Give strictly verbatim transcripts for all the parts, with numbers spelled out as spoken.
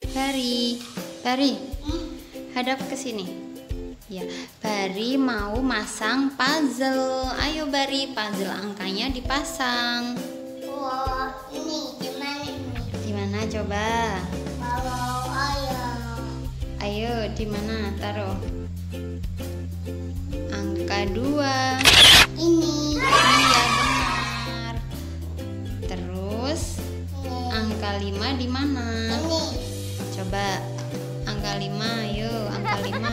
Bari, Bari, hadap ke sini. Ya, Bari mau masang puzzle. Ayo Bari, puzzle angkanya dipasang. Oh, ini gimana ini? Gimana coba? Kalau ayam. Ayo, di mana? Taruh. Angka dua. Ini. Iya, benar. Terus Ini. angka lima di mana? Ini. Coba angka lima, yuk angka lima.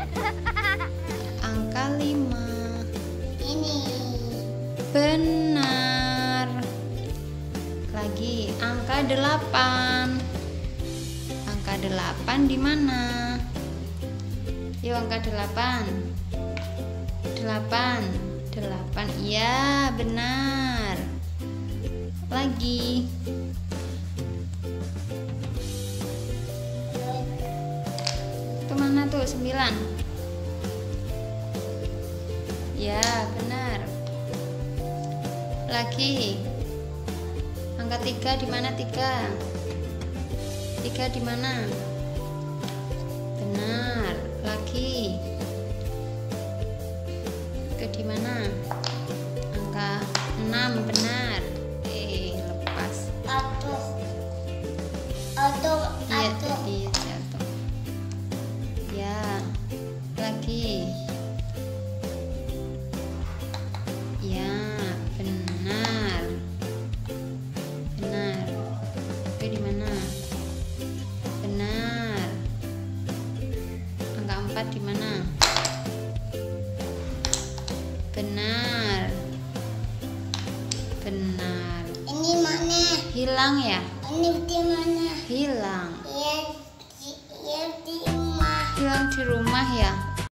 Angka lima. Ini. Benar. Lagi angka delapan. Angka delapan di mana? Yuk angka delapan. Delapan. Delapan. Iya, benar. Lagi. Itu mana tuh? Sembilan. Ya, benar. Lagi. Angka tiga di mana tiga? Tiga di mana? Benar. Lagi. Ke di mana? Angka enam, benar. Eh, lepas. Aduh. Aduh. Iya, Aduh. iya jatuh. Ya, lagi. Ya, benar. Benar. Itu di mana? Benar. Angka empat di mana? Benar. Benar. Ini mana? Hilang ya? Ini di mana? Hilang. Ya, di, ya di rumah. Hilang di rumah ya?